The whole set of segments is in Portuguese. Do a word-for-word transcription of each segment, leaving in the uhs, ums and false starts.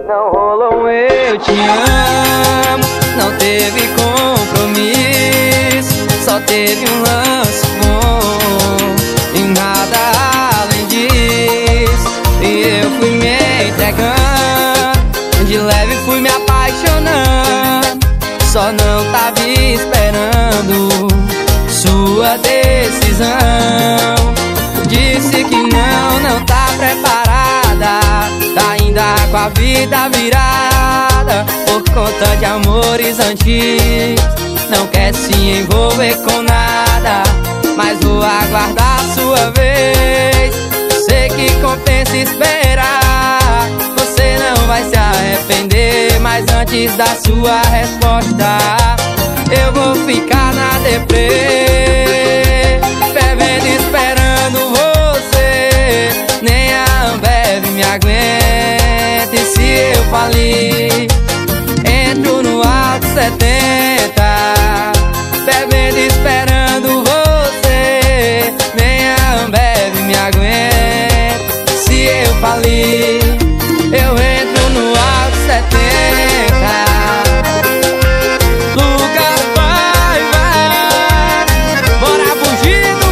Não rolou um eu te amo, não teve compromisso, só teve um lance bom e nada além disso. E eu fui me entregando, de leve fui me apaixonando, só não tava esperando sua decisão. Disse que não, não tá preparada, tá ainda com a vida virada por conta de amores antigos. Não quer se envolver com nada, mas vou aguardar a sua vez. Sei que compensa esperar, você não vai se arrepender. Mas antes da sua resposta, eu vou ficar na deprê, bebendo esperando você. Nem a Ambev me aguenta, e se eu falir, entro no alto setenta, bebendo esperando você. Nem a Ambev me aguenta, se eu falir, eu entro no alto setenta. Lucas Paiva, bora fugir do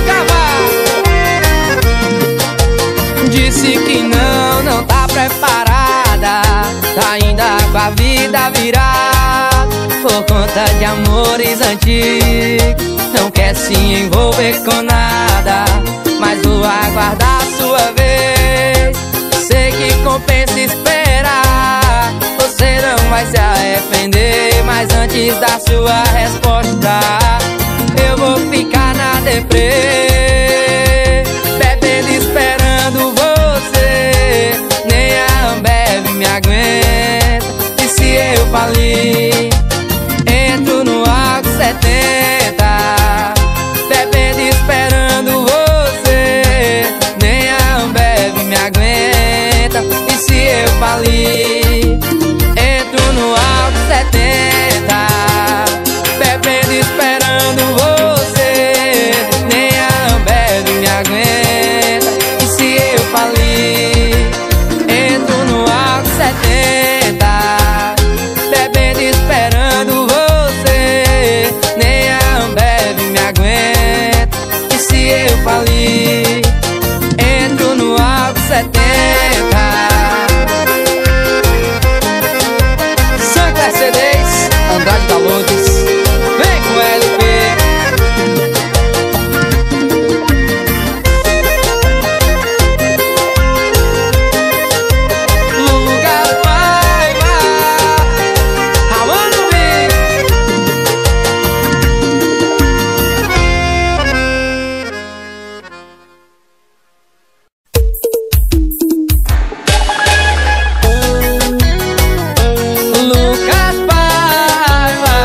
cavalo. Disse que não, não tá preparada, tá ainda com a vida virada por conta de amores antigos. Não quer se envolver com nada, mas vou aguardar a sua vez. Sei que compensa esperar, você não vai se arrepender. Mas antes da sua resposta, eu vou ficar na deprê, bebendo esperando você. Nem a Ambev me aguenta, e se eu falir, entro no alto setenta, bebendo esperando você. Nem a Ambev me aguenta, e se eu falir, entro no alto setenta, bebendo esperando você. Nem a Ambev me aguenta, e se eu falir, entro no alto setenta, bebendo esperando você. Nem a Ambev me aguenta, e se eu falir, entro no alto setenta. Santa C Ds, Andrade da Lourdes, vem com L P. Lucas Paiva, Ramando Big. Lucas Paiva,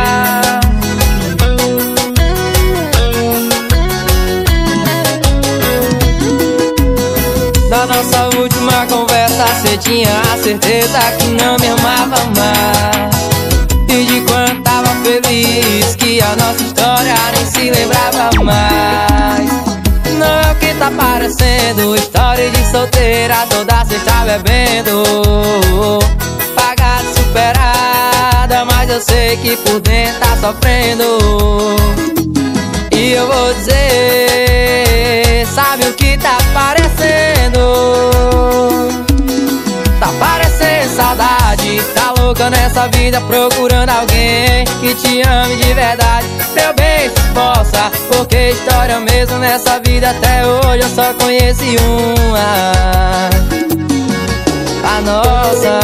da nossa última conversa, cê tinha a certeza que não me amava mais, e de quanto tava feliz que a nossa história nem se lembrava mais. Não é o que tá parecendo, história de solteira, toda cê tá bebendo, pagada, superada, mas eu sei que por dentro tá sofrendo. E eu vou dizer, sabe o que tá parecendo? Tá parecendo saudade, tá louca nessa vida procurando alguém que te ame de verdade. Meu bem, se esforça, porque história mesmo nessa vida até hoje eu só conheci uma, a nossa.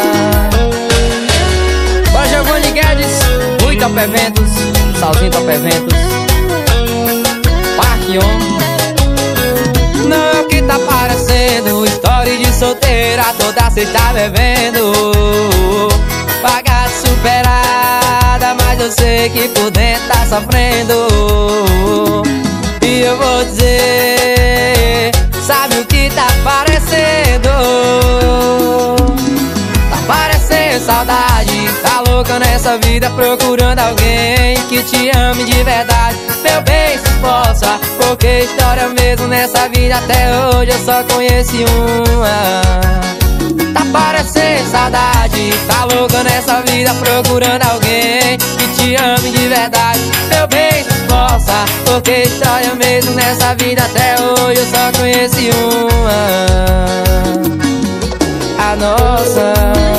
Bora, Giovanni Guedes, muito Top Eventos, Salzinho Top Eventos, Parque On. Não é o que tá parecendo, história de solteira, toda cê tá bebendo, pagada, superada, mas eu sei que por dentro tá sofrendo. E eu vou dizer, sabe o que tá parecendo? Tá parecendo saudade, tá louca nessa vida procurando alguém que te ame de verdade. Meu bem, se esforça, porque história mesmo nessa vida até hoje eu só conheci uma, Tá parecendo saudade, tá louca nessa vida procurando alguém que te ame de verdade. Meu bem, se esforça, porque história mesmo nessa vida até hoje eu só conheci uma, a nossa.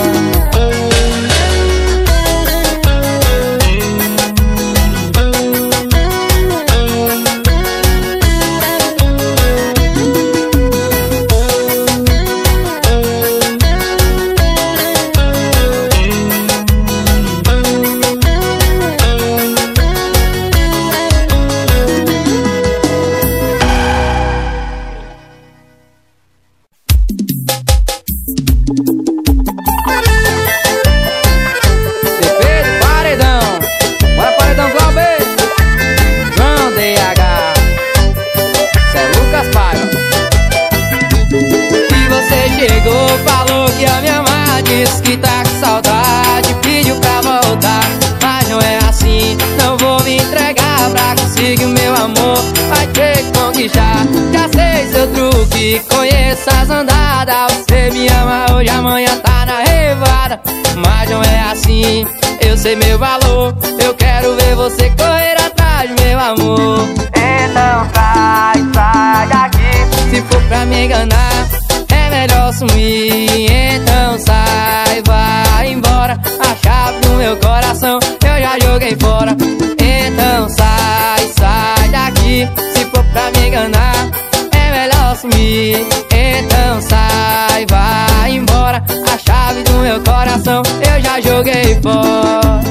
Falou que ia me amar, disse que tá com saudade, pediu pra voltar, mas não é assim. Não vou me entregar pra conseguir o meu amor, vai ter que conquistar. Já sei seu truque, conheço as andadas. Você me ama hoje, amanhã tá na revoada, mas não é assim. Eu sei meu valor, eu quero ver você correr atrás, meu amor. Então sai, sai daqui. Se for pra me enganar, é melhor sumir. Então sai, vai embora. A chave do meu coração eu já joguei fora. Então sai, sai daqui. Se for pra me enganar, é melhor sumir. Então sai, vai embora. A chave do meu coração eu já joguei fora.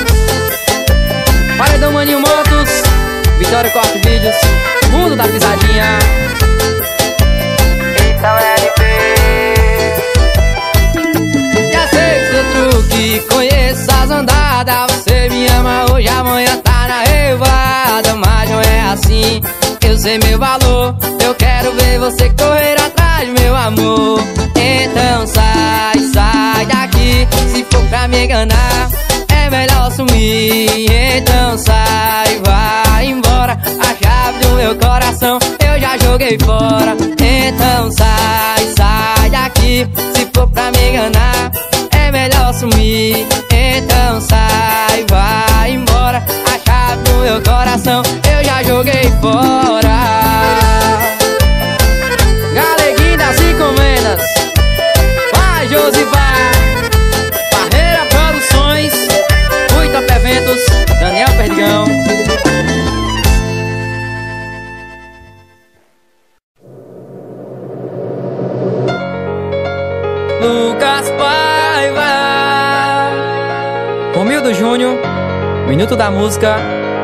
Paredão Maninho Motos, Vitória Corte Vídeos, Mundo da Pisadinha. Então L P. Já sei seu truque, conheço as andadas. Você me ama hoje, amanhã tá na revoada, mas não é assim. Eu sei meu valor, eu quero ver você correr atrás, meu amor. Então sai, sai daqui. Se for pra me enganar, é melhor sumir. Então sai, vai embora. A chave do meu coração eu já joguei fora. Então sai, sai daqui. Se for pra me enganar, é melhor sumir. Então sai, vai embora. A chave do meu coração eu já joguei fora. Galeguinho das encomendas, vai Josivar, Barreira Produções, Muito Top Eventos, Daniel Perdigão. Lucas Paiva, Romildo Júnior, Minuto da Música.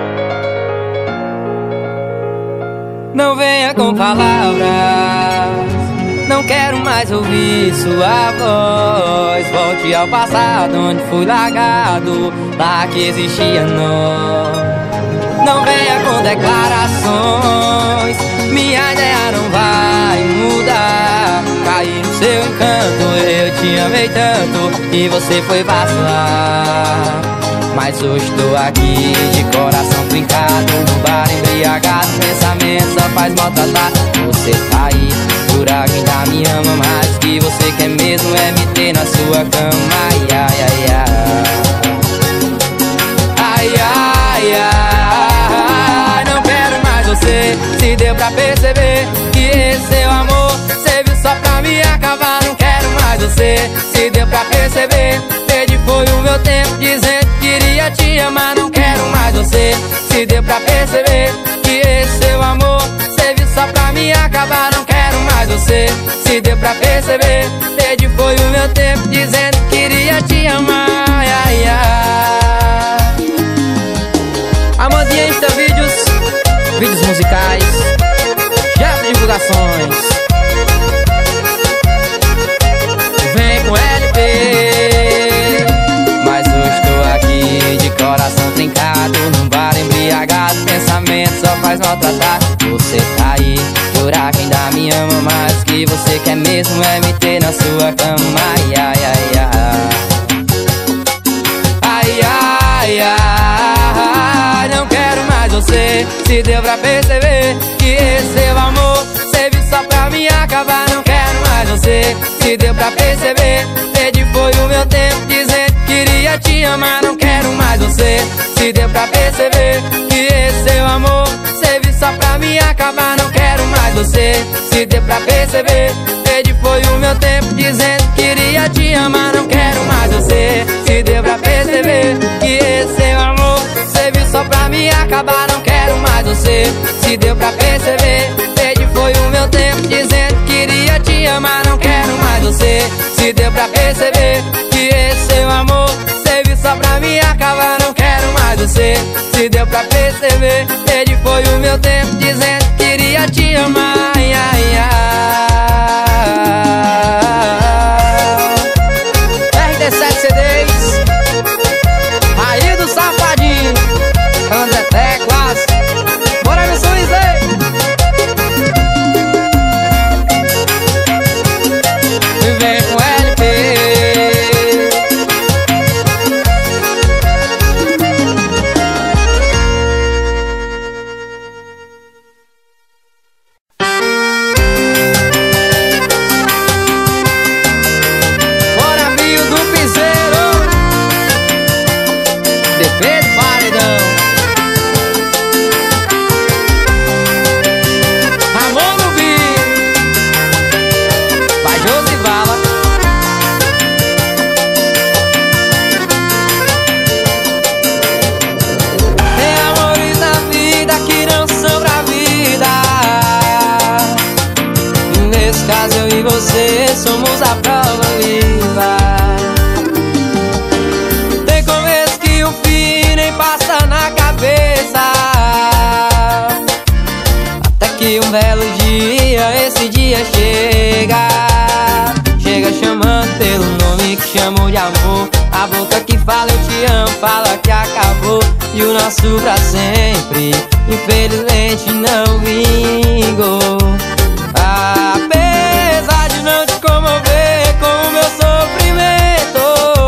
Não venha com palavras, não quero mais ouvir sua voz. Volte ao passado onde fui largado, lá que existia nós. Não venha com declarações, minha ideia não vai mudar. Caí no seu encanto, eu te amei tanto e você foi vacilar. Mas hoje tô aqui de coração trincado, no bar embriagado, pensamento só faz maltratar. Você tá aí, jura que ainda me ama, mas o que você quer mesmo é me ter na sua cama. Ai, ai, ai, ai. Ai, ai, ai. Não quero mais você, se deu pra perceber que esse seu amor serviu só pra me acabar. Não quero mais você, se deu pra perceber, perdi foi o meu tempo dizendo que queria te amar. Não quero mais você, se deu pra perceber que esse seu amor serviu só pra me acabar. Não quero mais você, se deu pra perceber, perdi foi o meu tempo dizendo que queria te amar. Ai, ai. Amandinha Insta Vídeos, vídeos musicais, Jeff Divulgações. Vem com L P. Mas hoje tô aqui de coração trincado, num bar embriagado, pensamento só faz maltratar. Você tá aí, jurar que ainda me ama, mas o que você quer mesmo é me ter na sua cama. Ai, ai, ai, ai. Ai, ai, ai. Não quero mais você, se deu pra perceber que esse seu amor serviu só pra me acabar. Não quero mais você, se deu pra perceber. Perdi foi o meu tempo dizendo que queria te amar, não quero mais você. Se deu pra perceber que esse seu amor serviu só pra me acabar, não quero mais você. Se deu pra perceber, perdi foi o meu tempo dizendo que queria te amar, não quero mais você. Se deu pra perceber que esse seu amor serviu só pra me acabar, não quero mais você. Se deu pra perceber, perdi foi o meu tempo dizendo que queria te amar, não quero mais você. Se deu pra perceber que esse seu amor serviu só pra me acabar, não quero mais você. Se deu pra perceber, perdi foi o meu tempo dizendo que queria te amar. Ai, ai, ai. R D sete C Ds, Raí do Safadinho, André Teclas, bora no sorriso aí. Vem com L P. Bora, Rio do Piseiro, defeito paredão. Ramon no beat, vai Josivala. Tem amores na vida que não são pra vida. Nesse caso eu e você somos a prova viva. Tem começo que o fim nem passa na cabeça, até que um belo dia esse dia chega. Chega chamando pelo nome que chamo de amor. A boca que fala eu te amo, fala que acabou. E o nosso pra sempre, infelizmente não vingou. Apesar de não te comover com o meu sofrimento,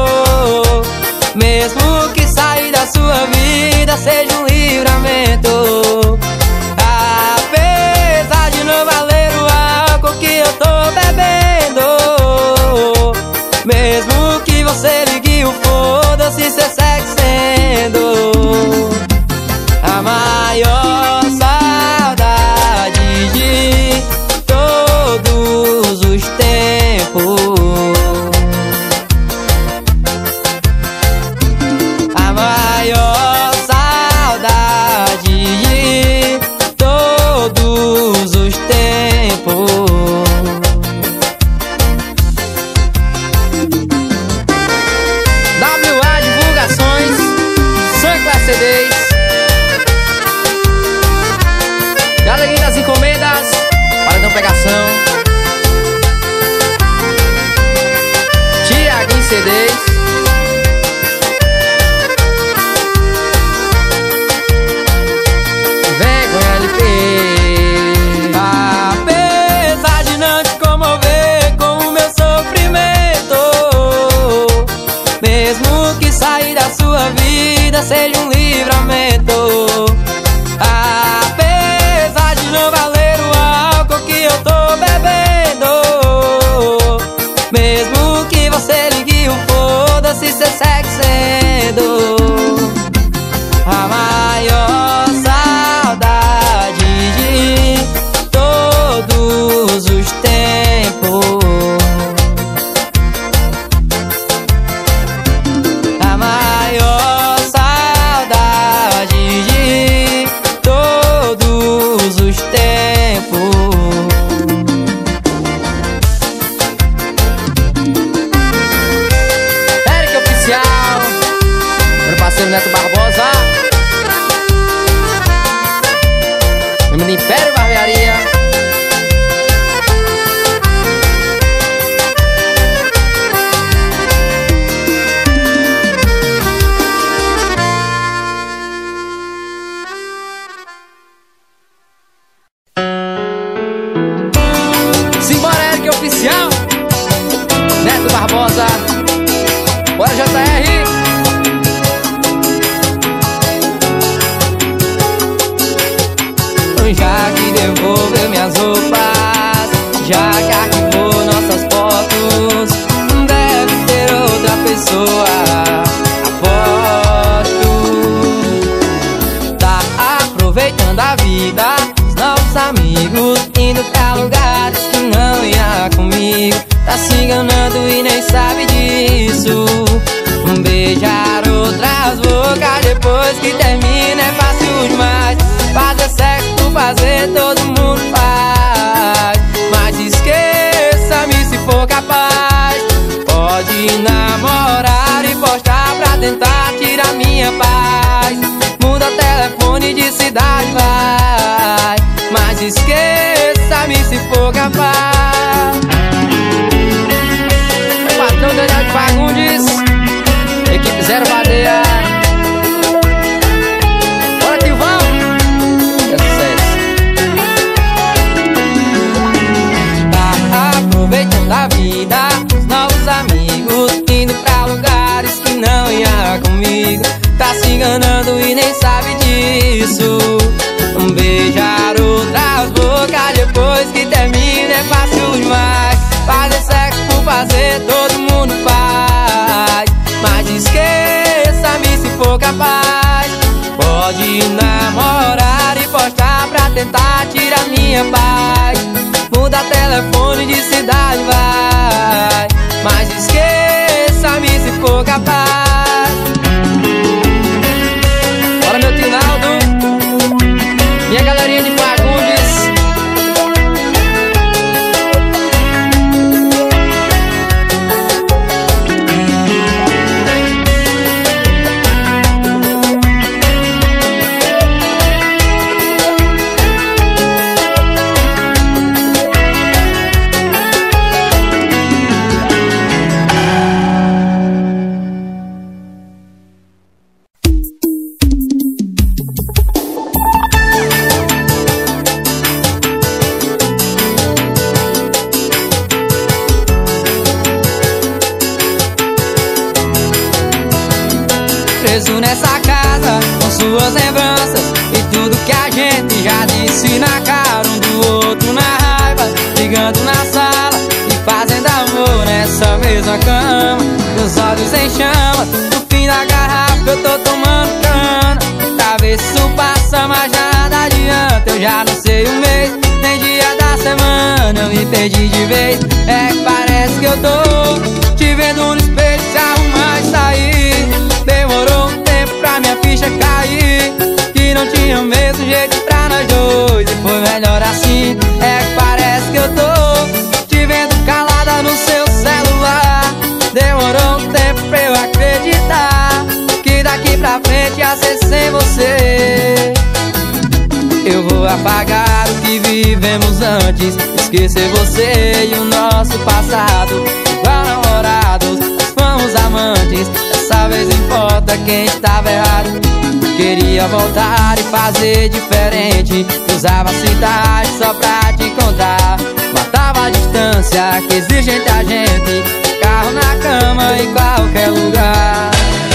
mesmo que sair da sua vida seja um livramento. Apesar de não valer o álcool que eu tô bebendo, mesmo que você ligue o foda-se, cê segue sendo a maior saudade de todos os tempos. A maior saudade de todos os tempos. W A Divulgações, Sancler C Ds, Galerinha das Encomendas, Paredão Pegação, Tiaguinho C Ds, vem com L P. Apesar de não te comover com o meu sofrimento, mesmo que sair da sua vida seja um livramento. Apesar de não valer o álcool que eu tô bebendo, mesmo que você ligue o foda-se, cê segue sendo a maior saudade de todos os tempos. A maior saudade de todos os tempos. Eric Oficial, meu parceiro Neto Barbosa, meu menino Império Barbearia. amigos, indo pra lugares que não ia comigo. Tá se enganando e nem sabe disso. Um beijar outras bocas depois que termina é fácil demais. Fazer sexo por fazer todo mundo faz. Mas esqueça-me se for capaz. Pode namorar e postar pra tentar tirar minha paz. Muda telefone de cidade, vai. Mas esqueça-me se for capaz. Patrão Daniel de Fagundes, equipe Zero Badeia. Bora que vamos! É sucesso. Tá aproveitando a vida, os novos amigos, indo pra lugares que não ia comigo. Tá se enganando e nem sabe disso. Um beijar outras bocas depois que termina é fácil demais. Fazer sexo por fazer todo mundo faz. Mas esqueça-me se for capaz. Pode namorar e postar pra tentar tirar minha paz. Muda telefone de cidade, vai. Mas esqueça-me se for capaz. Bora, meu tio Naldo, minha galerinha de Fagundes. Preso nessa casa com suas lembranças e tudo que a gente já disse na cara um do outro na raiva, brigando na sala e fazendo amor nessa mesma cama. Meus olhos em chamas, no fim da garrafa eu tô tomando cana. Pra ver se isso passa, mas nada adianta. Eu já não sei o mês, nem dia da semana, eu me perdi de vez. É que parece que eu tô te vendo no espelho, se arrumar e sair. Demorou um tempo pra minha ficha cair, que não tinha o mesmo jeito pra nós dois, e foi melhor assim. É que parece que eu tô te vendo calada no seu celular. Demorou um tempo pra eu acreditar que daqui pra frente ia ser sem você. Eu vou apagar o que vivemos antes, esquecer você e o nosso passado. Igual namorados, nós fomos amantes. Dessa vez não importa quem estava errado. Queria voltar e fazer diferente. Usava a cidade só pra te encontrar. Matava a distância que exige entre a gente. Carro na cama em qualquer lugar.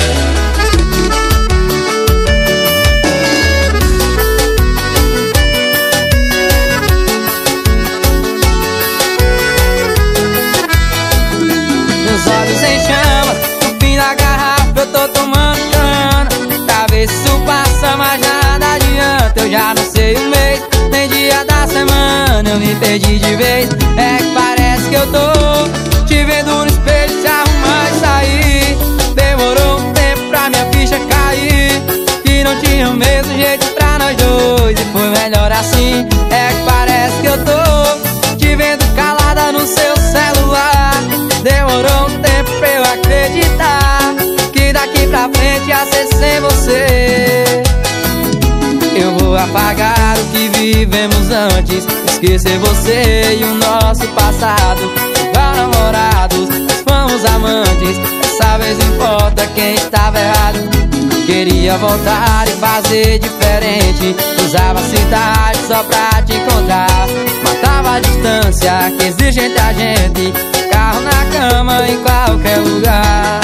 Meus olhos em chamas, no fim da garrafa eu tô tomando cana. Pra ver se isso passa, mas nada adianta. Eu já não sei o mês, nem dia da semana, eu me perdi de vez. É que parece que eu tô te vendo no espelho, se arrumar e sair. Demorou um tempo pra minha ficha cair, que não tinha o mesmo jeito pra nós dois, e foi melhor assim. É que parece que eu tô te vendo calada no seu celular. Demorou um tempo pra eu acreditar que daqui pra frente ia ser sem você. Eu vou apagar o que vivemos antes, esquecer você e o nosso passado. Igual namorados, nós fomos amantes. Dessa vez não importa quem estava errado. Queria voltar e fazer diferente. Usava a cidade só pra te encontrar. Matava a distância que exige entre a gente. Carro na cama em qualquer lugar.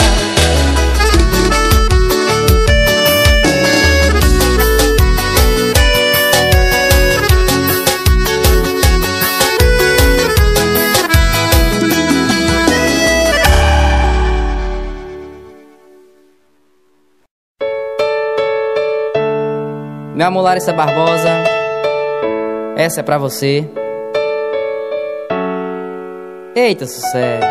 Meu amor, Larissa Barbosa, Essa é pra você. Eita, sucesso.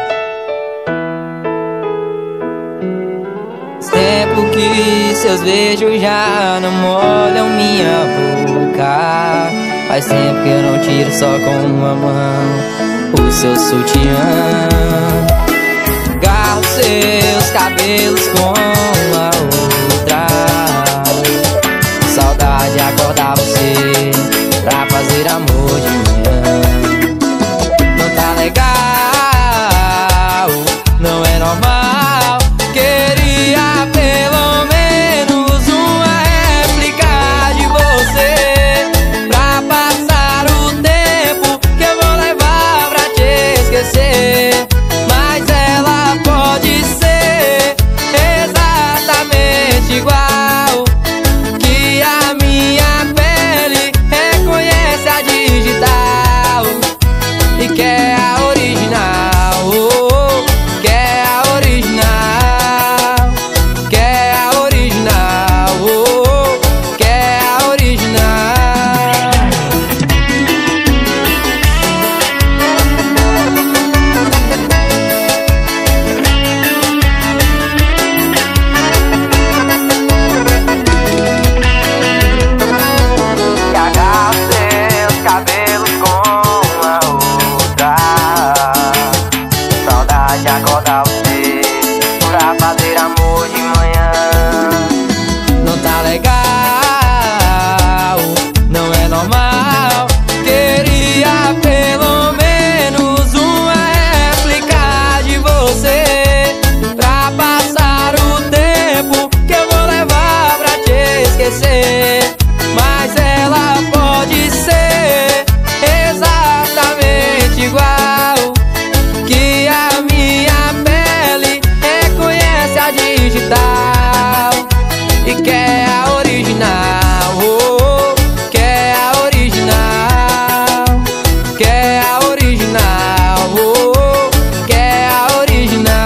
Faz tempo que seus beijos já não molham minha boca. Faz tempo que eu não tiro só com uma mão o seu sutiã. Garro seus cabelos com a outra. Saudade de acordar você pra fazer amor de manhã. Não tá legal, não é normal. Queria pelo menos uma réplica de você pra passar o tempo que eu vou levar pra te esquecer. Mas ela pode ser exatamente igual, que a minha pele reconhece a digital e quer a original, oh, quer a original, quer a original, oh, quer a original. Que agarra seus cabelos com a outra. Saudade de acordar você pra fazer amor de manhã. Não tá legal, não é normal. Queria pelo menos uma réplica de você pra passar o tempo que eu vou levar pra te esquecer. Mas ela pode ser exatamente igual, que a minha pele reconhece a digital e quer a original, oh, quer a original, quer a original, oh, quer a original.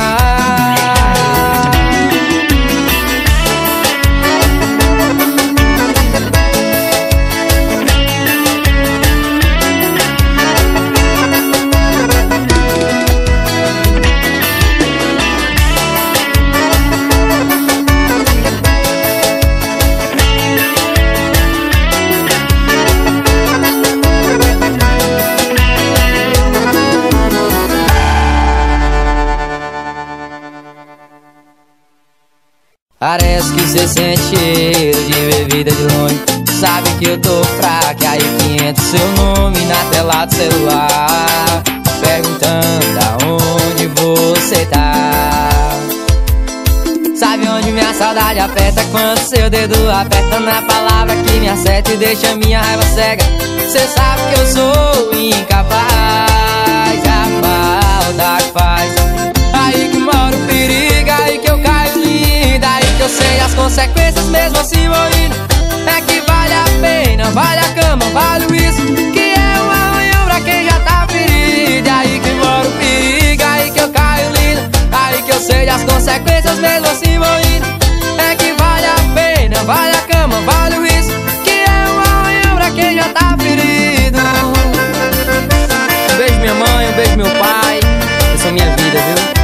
Parece que cê sente cheiro de bebida de longe. Sabe que eu tô fraco, aí que entra seu nome na tela do celular, perguntando aonde você tá. Sabe onde minha saudade aperta, quando seu dedo aperta na palavra que me acerta e deixa minha raiva cega. Cê sabe que eu sou incapaz, a falta que faz. Aí que mora o perigo, aí que eu caio linda, aí que eu sei as consequências mesmo assim vou indo. É que vale a pena, vale a cama, vale o isso, que é um arranhão pra quem já tá ferido. Aí que mora o perigo, aí que eu caio lindo, aí que eu sei as consequências mesmo assim vou indo. É que vale a pena, vale a cama, vale o isso, que é um arranhão pra quem já tá ferido. Um beijo minha mãe, um beijo meu pai, essa é a minha vida, viu?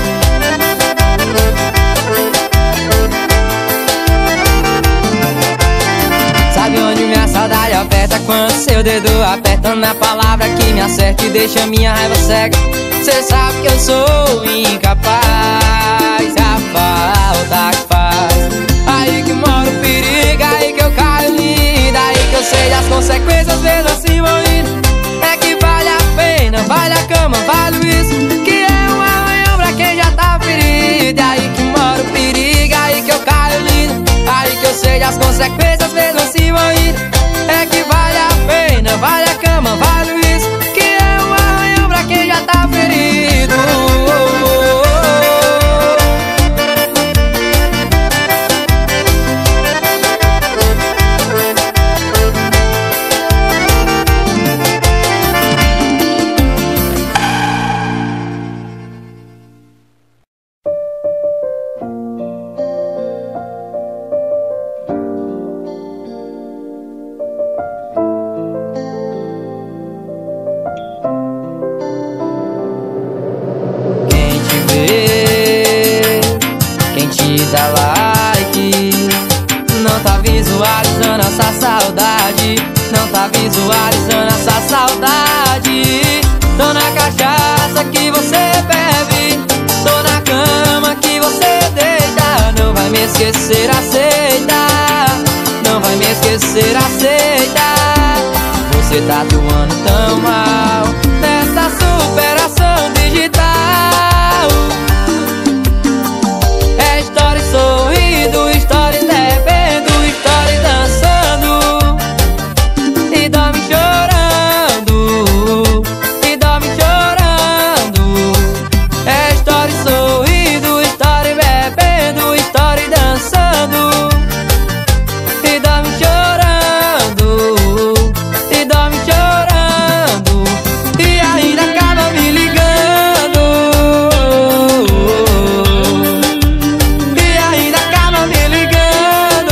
Sabe onde minha saudade aperta, quando seu dedo aperta na palavra que me acerta e deixa minha raiva cega. Cê sabe que eu sou incapaz, a falta que faz. Aí que mora o perigo, aí que eu caio linda, aí que eu sei as consequências mesmo assim vou indo. É que vale a pena, vale a cama, vale o isso, que é um arranhão pra quem já tá ferido. Aí que mora o perigo, aí que eu caio lindo, aí que eu sei as consequências mesmo assim vou indo. É que vale a pena, vale a cama, vale o isso, que é um arranhão pra quem já tá ferido. visualizando essa saudade. Tô na cachaça que você bebe, tô na cama que você deita. Não vai me esquecer, aceita. Não vai me esquecer, aceita. Você tá atuando tão mal nessa superação digital. É história sorrindo, história bebendo, história dançando e dorme chorando, e dorme chorando. É história sorrindo, história bebendo, história dançando e dorme chorando, e dorme chorando. E ainda acaba me ligando, e ainda acaba me ligando.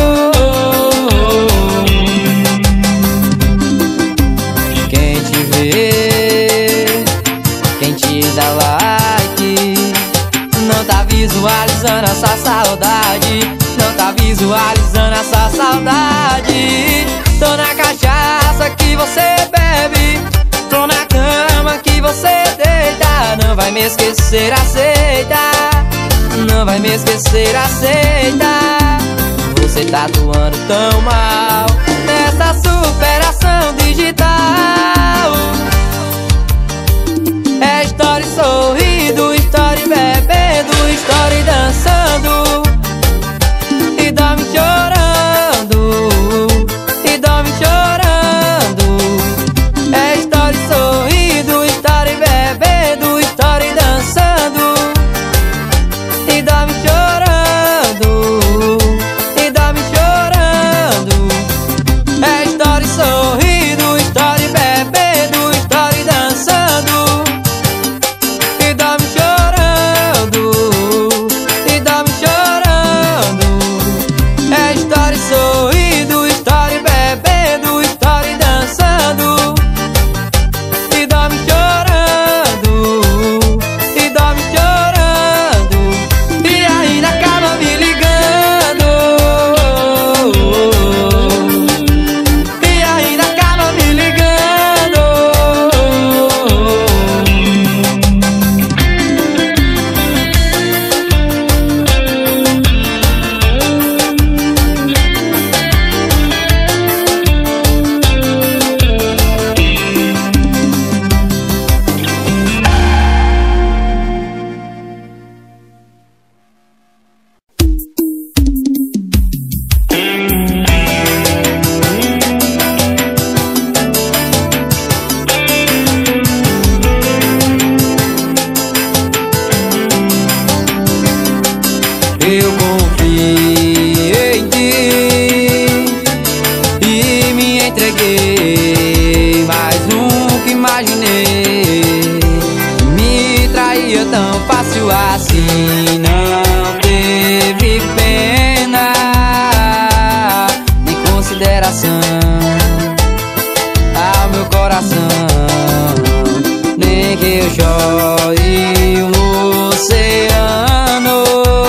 Quem te vê, quem te dá like, não tá visualizando essa saudade, não tá visualizando essa saudade. Tô na cachaça que você bebe, tô na cama que você deita. Não vai me esquecer, aceita. Não vai me esquecer, aceita. Você tá atuando tão mal nessa superação digital. É história sorrindo, história bebendo, história dançando e dorme chorando, e dorme chorando. É história sorrindo, história bebendo, história dançando e dorme chorando, e dorme chorando. É história sorrindo, história bebendo, história dançando e dorme chorando, e dorme chorando. É história sorrindo, história bebendo, história dançando e dorme chorando, e dorme chorando. E ainda acaba me ligando, e ainda acaba me ligando. Eu confiei em ti e me entreguei, mas nunca imaginei me traía tão fácil assim. Não teve pena nem consideração ao meu coração, nem que eu chore um oceano,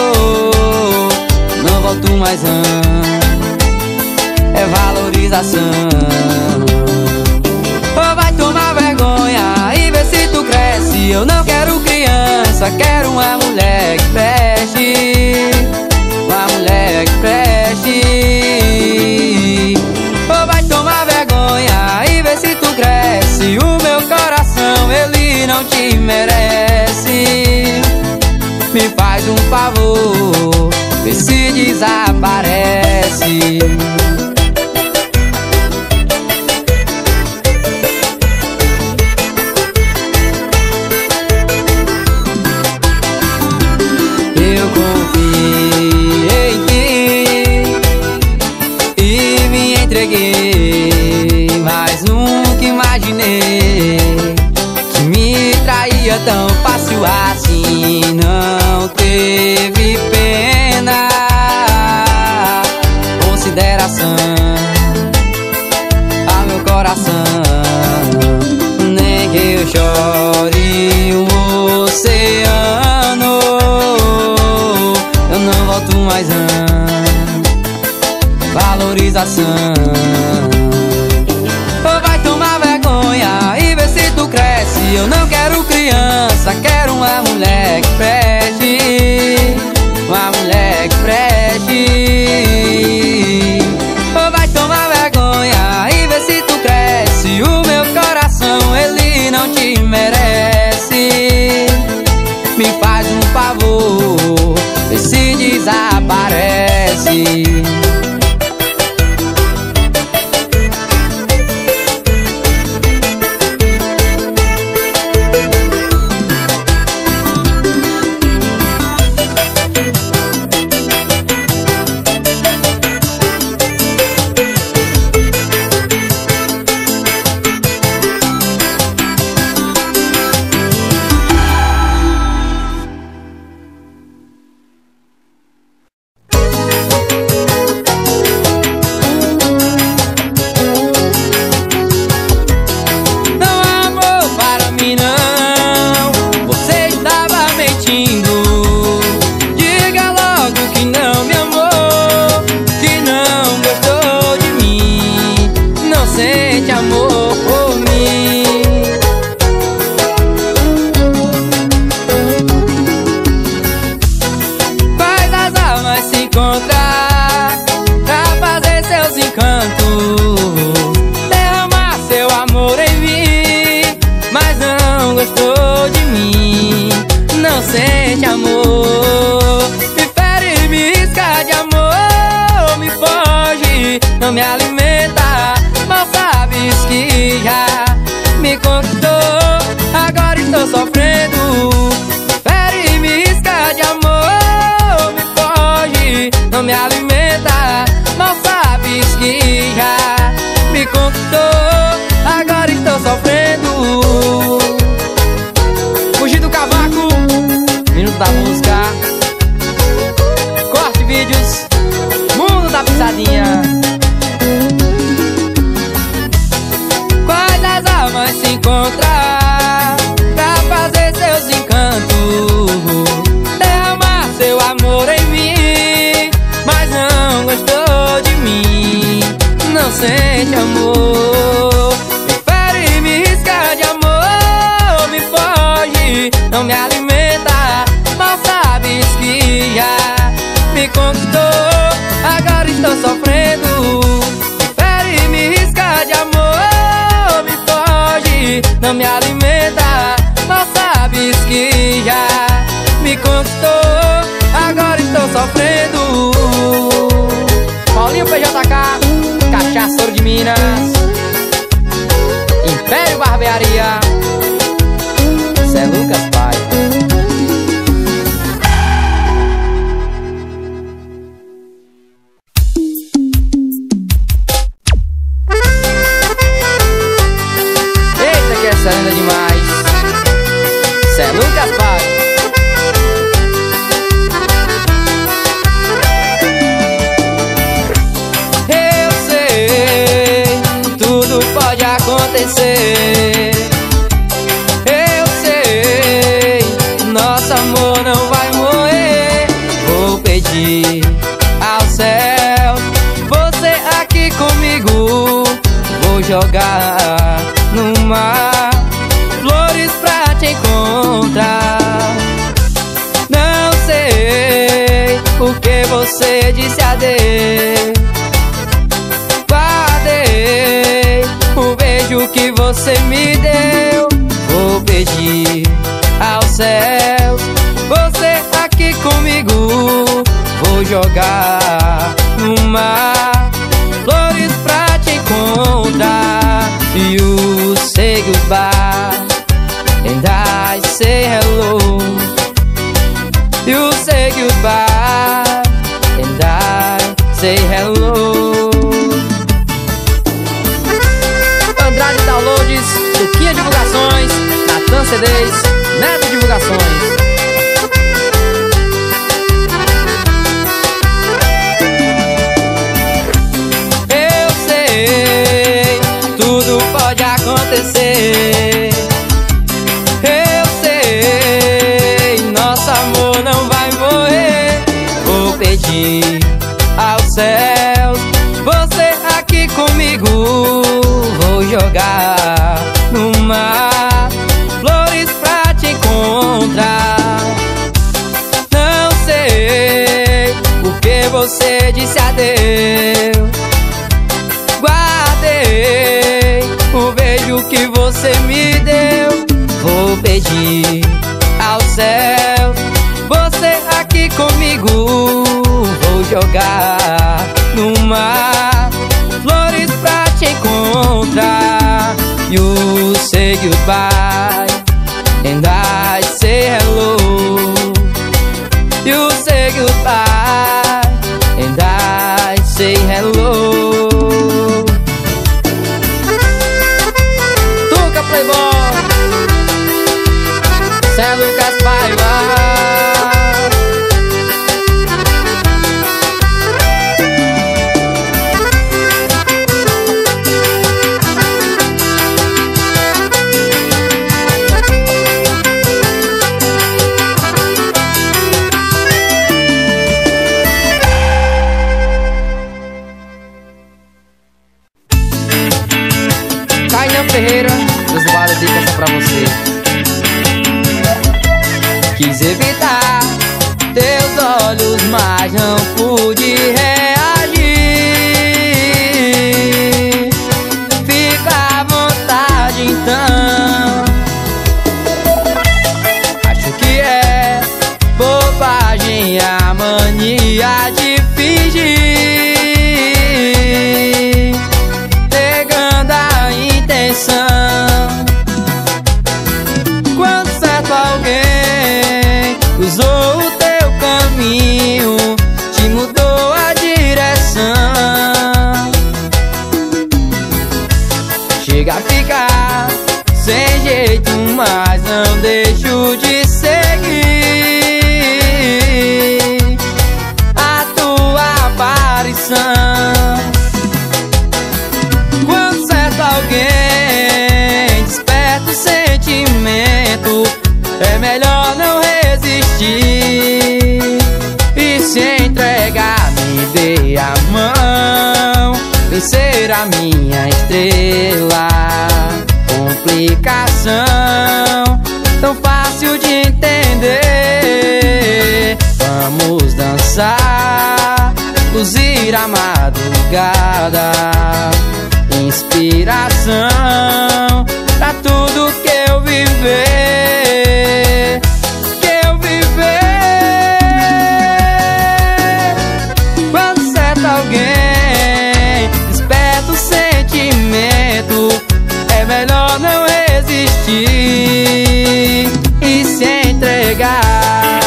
não volto mais não. É valorização. Ou vai tomar vergonha e ver se tu cresce. Eu não quero criança, quero uma mulher que preste, uma mulher que preste. Ou vai tomar vergonha e ver se tu cresce. O meu coração, ele não te merece. Me faz um favor, vê se desaparece. Eu confiei em ti e me entreguei, mas nunca imaginei que me traía tão fácil assim. Não teve pena, consideração ao meu coração, nem que eu chore um oceano, eu não volto mais não. Valorização. não te merece. Me faz um favor, vê se desaparece. Sente amor, me fere, me risca de amor, me foge, não me alimenta. Mal sabes que já me conquistou, agora estou sofrendo. Me fere, me risca de amor, me foge, não me alimenta. Mal sabes que já me conquistou, agora estou sofrendo. Fugir do cavaco, minuto da música, corte vídeos, mundo da pisadinha. Quais as almas se encontrar pra fazer seus encantos, derramar seu amor em mim, mas não gostou de mim, não sente amor. Me fere, me risca de amor, me foge, não me alimenta. Mal sabes que já me conquistou, agora estou sofrendo. Me fere, me risca de amor, me foge, não me alimenta. Mal sabes que já me conquistou, agora estou sofrendo. Paulinho P J K, Cachaça Ouro de Minas, Império Barbearia, Zé Lucas Pai. Essa linda demais, Zé Lucas Pai. Eu sei, tudo pode acontecer. Eu sei, nosso amor não vai morrer. Vou pedir ao céu, você aqui comigo. Vou jogar no mar flores pra te encontrar. Não sei o que você disse adeus. Guardei o beijo que você me deu. Vou pedir ao céu, você aqui comigo. Vou jogar no mar flores pra te encontrar. You say goodbye and I say hello. You say goodbye and I say hello. Andrade Downloads, Luquinha Divulgações, Natan C Ds, Neto Divulgações. Pode acontecer. Eu sei, nosso amor não vai morrer. Vou pedir aos céus, você aqui comigo. Vou jogar no mar flores pra te encontrar. Não sei o que você disse adeus. Guardei o beijo que você me deu. pedir ao céu, você aqui comigo. Vou jogar no mar flores pra te encontrar. You say goodbye and I say hello. You say goodbye and I say hello. Tuca Playboy, Zé Lucas Paiva. Ferreira, Deus do Vale, dedica pra você. Quis evitar teus olhos, mas não pude reagir. Fica à vontade então. Acho que é bobagem a mania de fingir. Quando certo alguém usou o teu caminho, te mudou a direção, chega a ficar sem jeito, mas não deixo de seguir a tua aparição. Alguém desperta o sentimento, é melhor não resistir e se entregar, me dê a mão, vem ser a minha estrela. Complicação tão fácil de entender. Vamos dançar, luzir a madrugada, inspiração pra tudo que eu viver, que eu viver. Quando certo alguém desperta o sentimento, é melhor não resistir e se entregar.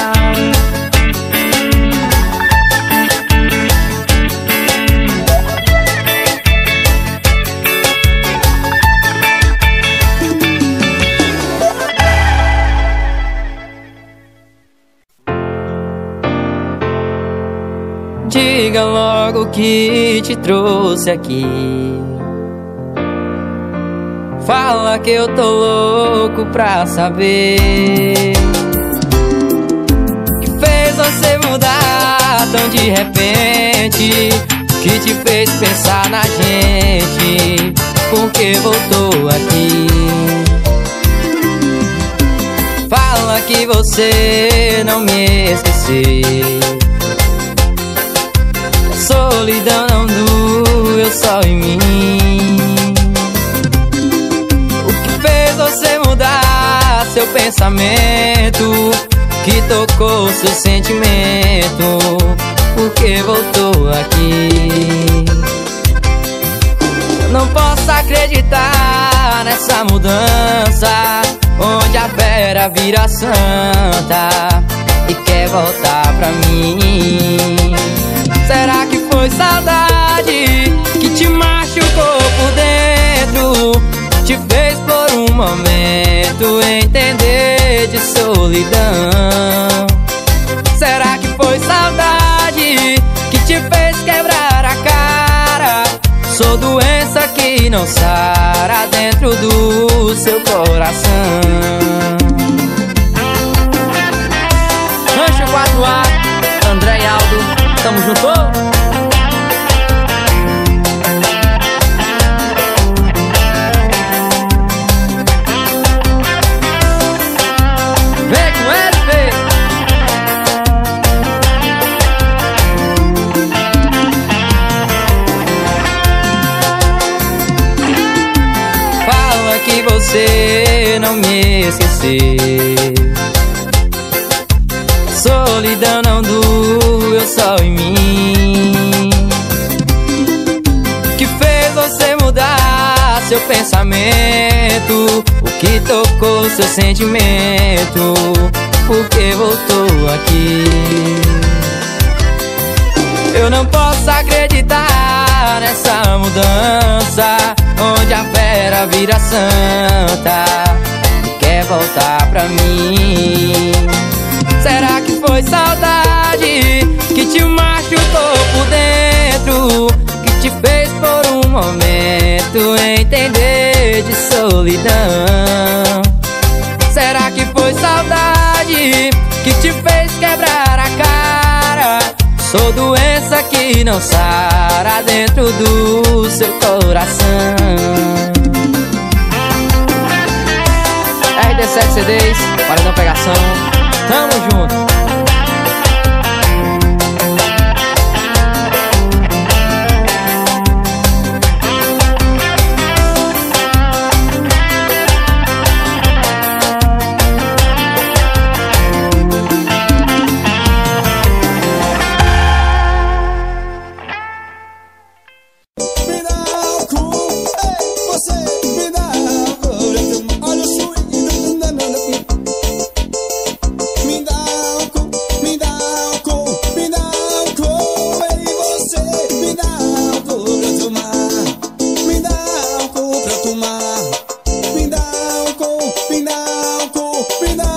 Diga logo o que te trouxe aqui. Fala que eu tô louco pra saber que fez você mudar tão de repente, que te fez pensar na gente, porque voltou aqui. Fala que você não me esqueceu, solidão não doeu só em mim. O que fez você mudar seu pensamento, que tocou seu sentimento, porque voltou aqui. Eu não posso acreditar nessa mudança, onde a fera vira santa e quer voltar pra mim. Será que foi saudade que te machucou por dentro, te fez por um momento entender de solidão? Será que foi saudade que te fez quebrar a cara? Sou doença que não sara dentro do seu coração. Rancho quatro A, André e Aldo, tamo junto? Vem com ele, vem! Fala que você não me esquecer. Solidão não doeu só em mim. Que fez você mudar seu pensamento? O que tocou seu sentimento? Por que voltou aqui? Eu não posso acreditar nessa mudança, onde a fera vira santa e quer voltar pra mim. Será que foi saudade que te machucou por dentro, que te fez por um momento entender de solidão? Será que foi saudade que te fez quebrar a cara? Sou doença que não sara dentro do seu coração. R D sete C Ds, Paredão Pegação, tamo junto. Me dá